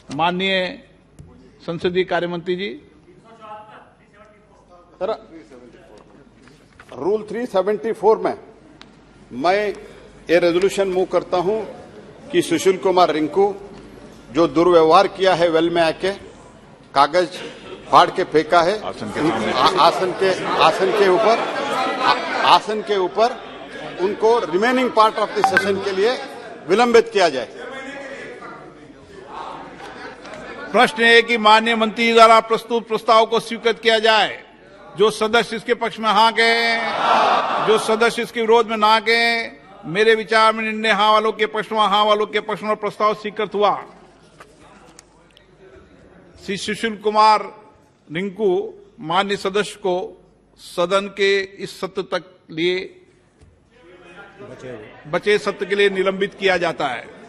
माननीय संसदीय कार्य मंत्री जी। सर, रूल 374 में मैं ये रेजोल्यूशन मूव करता हूं कि सुशील कुमार रिंकू जो दुर्व्यवहार किया है वेल में आके कागज फाड़ के फेंका है आसन के ऊपर उनको remaining part of the session के लिए विलंबित किया जाए। प्रश्न है कि माननीय मंत्री द्वारा प्रस्तुत प्रस्ताव को स्वीकृत किया जाए। जो सदस्य इसके पक्ष में हाँ कहें, जो सदस्य इसके विरोध में ना कहें। मेरे विचार में निर्णय हाँ वालों के पक्ष में, हाँ वालों के पक्ष में प्रस्ताव स्वीकृत हुआ। श्री सुशील कुमार रिंकू माननीय सदस्य को सदन के इस सत्र तक लिए बचे सत्र के लिए निलंबित किया जाता है।